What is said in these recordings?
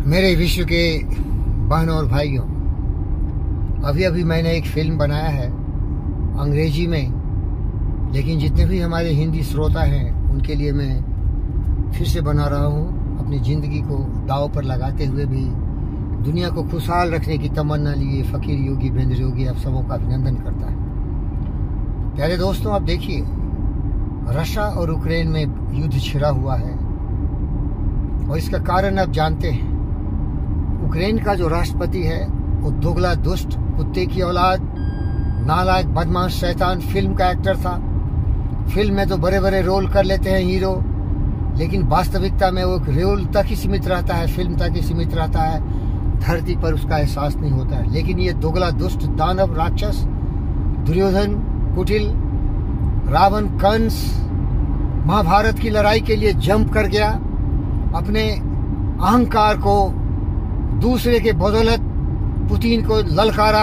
मेरे विश्व के बहनों और भाइयों, अभी अभी मैंने एक फिल्म बनाया है अंग्रेजी में, लेकिन जितने भी हमारे हिंदी श्रोता हैं उनके लिए मैं फिर से बना रहा हूँ। अपनी ज़िंदगी को दांव पर लगाते हुए भी दुनिया को खुशहाल रखने की तमन्ना लिए फ़कीर योगी वीरेंद्र योगी आप सबों का अभिनंदन करता है। प्यारे दोस्तों, आप देखिए, रशिया और यूक्रेन में युद्ध छिड़ा हुआ है और इसका कारण आप जानते हैं। यूक्रेन का जो राष्ट्रपति है वो दोगला दुष्ट कुत्ते की औलाद, नालायक बदमाश शैतान फिल्म का एक्टर था। फिल्म में तो बड़े बड़े रोल कर लेते हैं हीरो, लेकिन वास्तविकता में वो एक रोल तक ही सीमित रहता है, फिल्म तक ही सीमित रहता है। धरती पर उसका एहसास नहीं होता है। लेकिन ये दोगला दुष्ट दानव राक्षस दुर्योधन, कुटिल, रावण, कंस महाभारत की लड़ाई के लिए जंप कर गया। अपने अहंकार को दूसरे के बदौलत पुतिन को ललकारा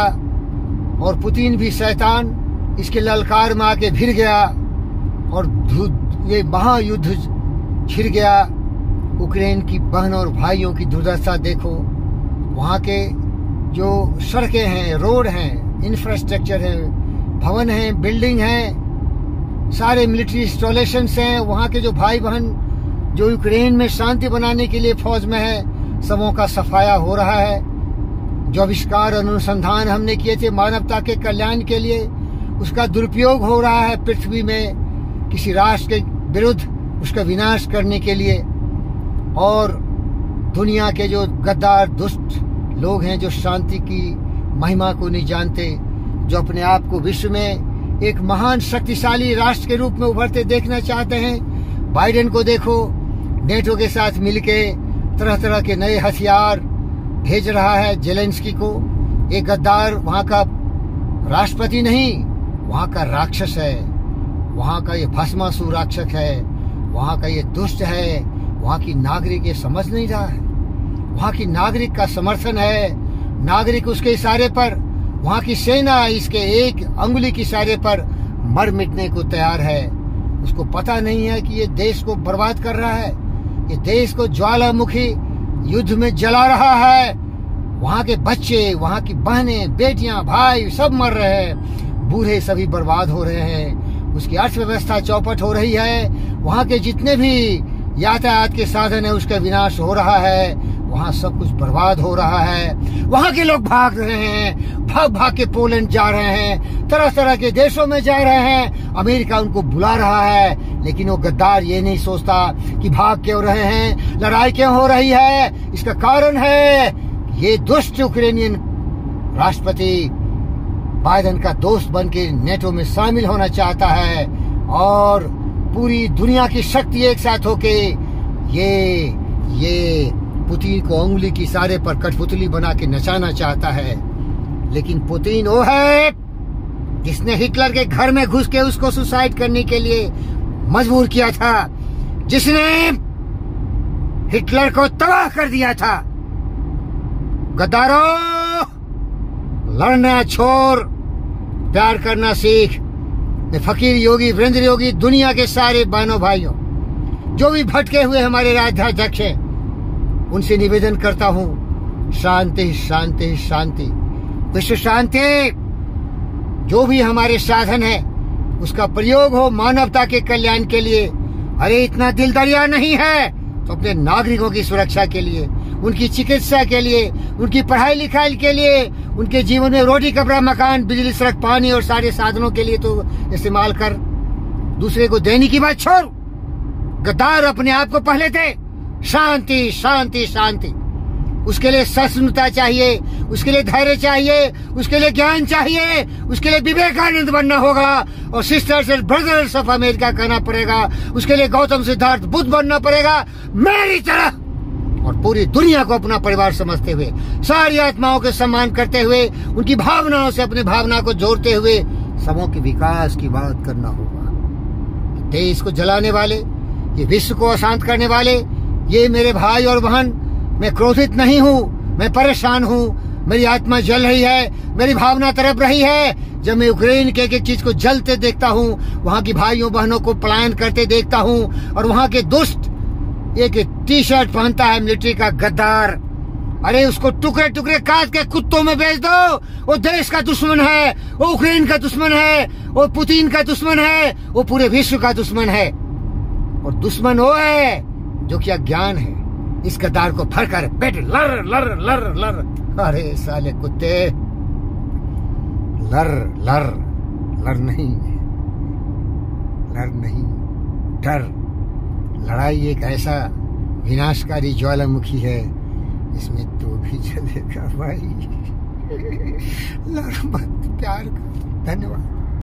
और पुतिन भी शैतान इसके ललकार में आके भिड़ गया और ये महायुद्ध छिड़ गया। यूक्रेन की बहनों और भाइयों की दुर्दशा देखो। वहाँ के जो सड़कें हैं, रोड हैं, इंफ्रास्ट्रक्चर है, भवन हैं, बिल्डिंग हैं, सारे मिलिट्री इंस्टॉलेशंस हैं। वहाँ के जो भाई बहन जो यूक्रेन में शांति बनाने के लिए फौज में है, सबों का सफाया हो रहा है। जो आविष्कार अनुसंधान हमने किए थे मानवता के कल्याण के लिए, उसका दुरुपयोग हो रहा है पृथ्वी में किसी राष्ट्र के विरुद्ध उसका विनाश करने के लिए। और दुनिया के जो गद्दार दुष्ट लोग हैं, जो शांति की महिमा को नहीं जानते, जो अपने आप को विश्व में एक महान शक्तिशाली राष्ट्र के रूप में उभरते देखना चाहते हैं। बाइडेन को देखो, नेटो के साथ मिलके तरह तरह के नए हथियार भेज रहा है जेलेंस्की को। एक गद्दार वहाँ का राष्ट्रपति नहीं, वहाँ का राक्षस है, वहाँ का ये भस्मासुर राक्षस है, वहाँ का ये दुष्ट है। वहाँ की नागरिक ये समझ नहीं रहा है। वहाँ की नागरिक का समर्थन है, नागरिक उसके इशारे पर, वहाँ की सेना इसके एक अंगुली के इशारे पर मर मिटने को तैयार है। उसको पता नहीं है कि ये देश को बर्बाद कर रहा है, ये देश को ज्वालामुखी युद्ध में जला रहा है। वहाँ के बच्चे, वहाँ की बहनें, बेटियां, भाई सब मर रहे हैं, बूढ़े सभी बर्बाद हो रहे हैं। उसकी अर्थव्यवस्था चौपट हो रही है। वहाँ के जितने भी यातायात के साधन है उसका विनाश हो रहा है। वहाँ सब कुछ बर्बाद हो रहा है। वहाँ के लोग भाग रहे हैं, भाग भाग के पोलैंड जा रहे हैं, तरह तरह के देशों में जा रहे हैं। अमेरिका उनको बुला रहा है, लेकिन वो गद्दार ये नहीं सोचता कि भाग क्यों रहे हैं, लड़ाई क्यों हो रही है। इसका कारण है ये दुष्ट यूक्रेनियन राष्ट्रपति बाइडेन का दोस्त बन के नेटो में शामिल होना चाहता है और पूरी दुनिया की शक्ति एक साथ होके ये पुतिन को उंगली की इशारे पर कठपुतली बना के नचाना चाहता है। लेकिन पुतिन वो है जिसने हिटलर के घर में घुस के उसको सुसाइड करने के लिए मजबूर किया था, जिसने हिटलर को तबाह कर दिया था। गद्दारों, लड़ना छोड़, प्यार करना सीख। फकीर योगी वीरेंद्र योगी दुनिया के सारे बहनों भाइयों, जो भी भटके हुए हमारे राज्याध्यक्ष हैं, उनसे निवेदन करता हूँ, शांति शांति शांति, विश्व शांति। जो भी हमारे साधन है उसका प्रयोग हो मानवता के कल्याण के लिए। अरे इतना दिल दरिया नहीं है तो अपने नागरिकों की सुरक्षा के लिए, उनकी चिकित्सा के लिए, उनकी पढ़ाई लिखाई के लिए, उनके जीवन में रोटी कपड़ा मकान बिजली सड़क पानी और सारे साधनों के लिए तो इस्तेमाल कर। दूसरे को देने की बात छोड़। गद्दार अपने आप को पहले दे। शांति शांति शांति। उसके लिए सहिष्णुता चाहिए, उसके लिए धैर्य चाहिए, उसके लिए ज्ञान चाहिए, उसके लिए विवेकानंद बनना होगा और sisters and brothers of America कहना पड़ेगा। उसके लिए गौतम सिद्धार्थ बुद्ध बनना पड़ेगा मेरी तरह। और पूरी दुनिया को अपना परिवार समझते हुए, सारी आत्माओं के सम्मान करते हुए, उनकी भावनाओं से अपनी भावना को जोड़ते हुए सबों के विकास की बात करना होगा। देश को जलाने वाले, ये विश्व को अशांत करने वाले, ये मेरे भाई और बहन, मैं क्रोधित नहीं हूँ, मैं परेशान हूँ। मेरी आत्मा जल रही है, मेरी भावना तड़प रही है। जब मैं यूक्रेन के एक चीज को जलते देखता हूँ, वहाँ की भाइयों बहनों को पलायन करते देखता हूँ, और वहाँ के दुष्ट एक टी शर्ट पहनता है मिलिट्री का गद्दार, अरे उसको टुकड़े टुकड़े काट के कुत्तों में बेच दो। वो देश का दुश्मन है, वो यूक्रेन का दुश्मन है, वो पुतिन का दुश्मन है, वो पूरे विश्व का दुश्मन है। और दुश्मन वो है जो कि अज्ञान है। इस गद्दार को फर कर पेट लर लर लर लर। अरे साले कुत्ते, लर लर लर नहीं, लर नहीं, डर। लड़ाई एक ऐसा विनाशकारी ज्वालामुखी है, इसमें तू भी जलेगा भाई। लड़ मत, प्यार कर। धन्यवाद।